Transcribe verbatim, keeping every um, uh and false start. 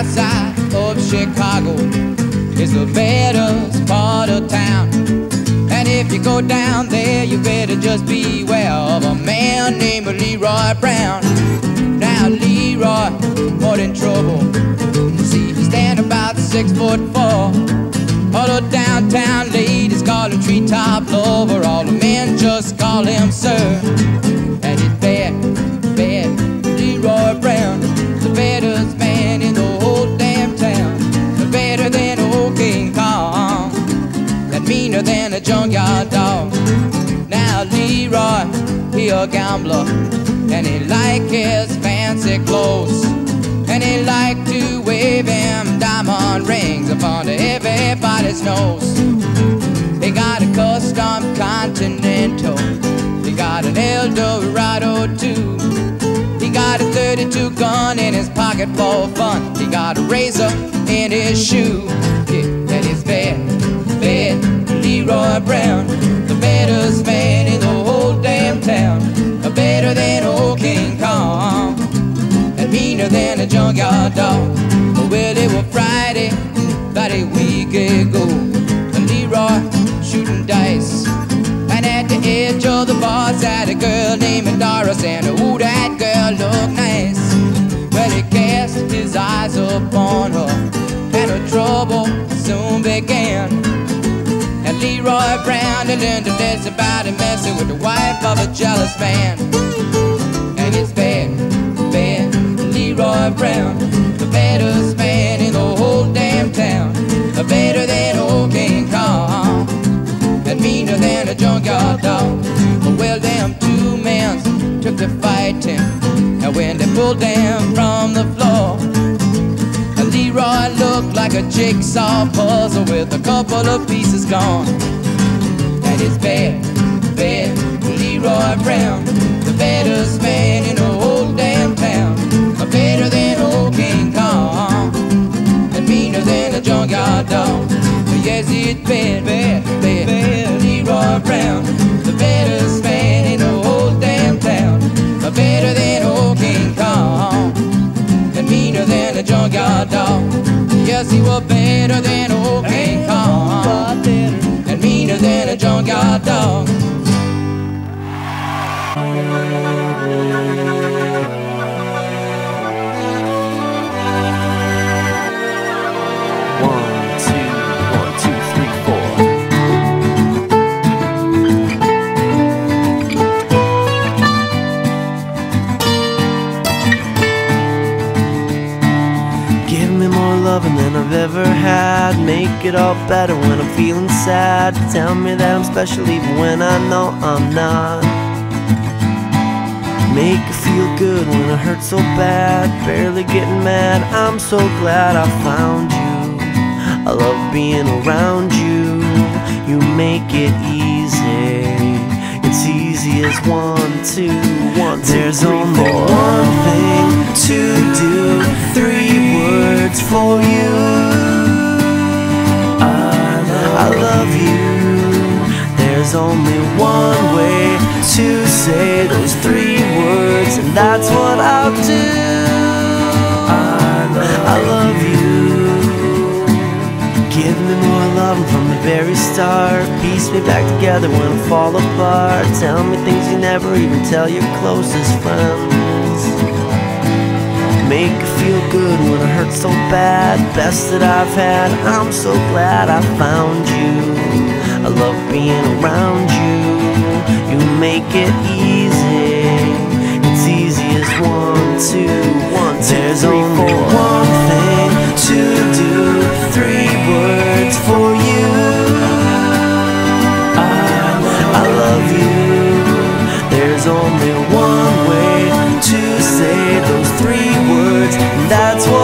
outside of Chicago is the baddest part of town. And if you go down there, you better just beware of a man named Leroy Brown. Now Leroy, more than trouble. See, he stand about six foot four. All the downtown ladies call him treetop lover. All the men just call him sir. And he's bad, bad Leroy Brown, the baddest man in the whole damn town. Better than old King Kong, and meaner than a junkyard dog. Now Leroy, he a gambler, and he like his fancy clothes, and he like to wave him diamond rings up under everybody's nose. He got a custom Continental, he got an Eldorado too. He got a thirty-two gun in his pocket for fun. He got a razor in his shoe. Yeah, and he's bad, bad Leroy Brown, the baddest man in the whole damn town. Better than old King Kong, and meaner than a junkyard dog. Well, it was Friday, about a week ago, and Leroy shooting dice. And at the edge of the bar sat a girl named Doris, and ooh, that girl looked nice. Well, he cast his eyes upon her, and her trouble soon began. And Leroy Brown had learned a lesson about him messing with the wife of a jealous man. And it's bad, bad Leroy Brown, the baddest man in the whole damn town. Better than old King Kong, and meaner than a junkyard dog. Well, them two men took to fighting, and when they pulled them from the floor, Leroy looked like a jigsaw puzzle with a couple of pieces gone. And it's bad, bad Leroy Brown, the baddest man in the whole damn town. Better than old King Kong, and meaner than a junkyard dog. Yes, it's bad, bad, bad, bad Leroy Brown, the baddest man in the whole damn town. Better than old King Kong, and meaner than a junkyard dog. Yes, he was better than old King Kong, and meaner than a junkyard dog. Loving than I've ever had. Make it all better when I'm feeling sad. Tell me that I'm special even when I know I'm not. Make it feel good when it hurts so bad. Barely getting mad, I'm so glad I found you. I love being around you. You make it easy. It's easy as one, two, one, two, There's three, only four. One thing to do. Three words for you. I love, I love you. There's only one way to say those three words, and that's what I'll do. I love, I love you. Give me more loving from the very start. Piece me back together when I fall apart. Tell me things you never even tell your closest friends. Make it feel good when it hurts so bad. Best that I've had, I'm so glad I found you. I love being around you. You make it easy. It's easy as one, two, one, two, There's three, only four. One thing to do. Three words for you. I love, I love you. There's only one way to say those three words, and that's what